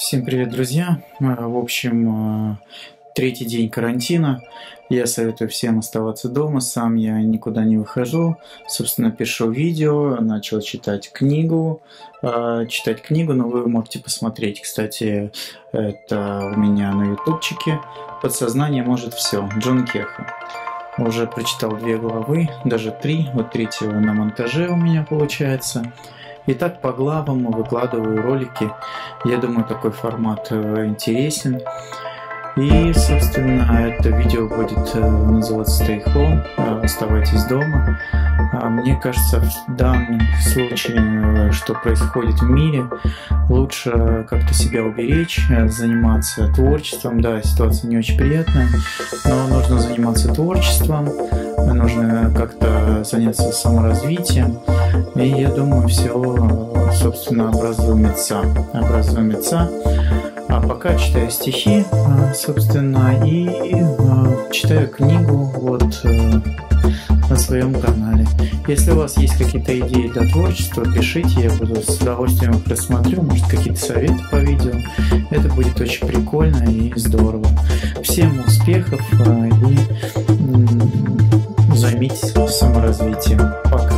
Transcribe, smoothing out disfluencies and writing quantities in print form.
Всем привет, друзья! В общем, третий день карантина. Я советую всем оставаться дома. Сам я никуда не выхожу. Собственно, пишу видео, начал читать книгу. Но вы можете посмотреть, кстати, это у меня на ютубчике. «Подсознание может все». Джон Кеха. Уже прочитал 2 главы, даже 3. Вот 3-го на монтаже у меня получается. Итак, по главам выкладываю ролики. Я думаю, такой формат интересен. И, собственно, это видео будет называться Stay Home, оставайтесь дома. Мне кажется, в данном случае, что происходит в мире, лучше как-то себя уберечь, заниматься творчеством. Да, ситуация не очень приятная, но нужно заниматься творчеством, нужно как-то заняться саморазвитием. И я думаю, все, собственно, образумится. А пока читаю стихи, собственно, и читаю книгу вот на своем канале. Если у вас есть какие-то идеи для творчества, пишите, я буду с удовольствием их рассмотрю, может, какие-то советы по видео. Это будет очень прикольно и здорово. Всем успехов и займитесь саморазвитием. Пока.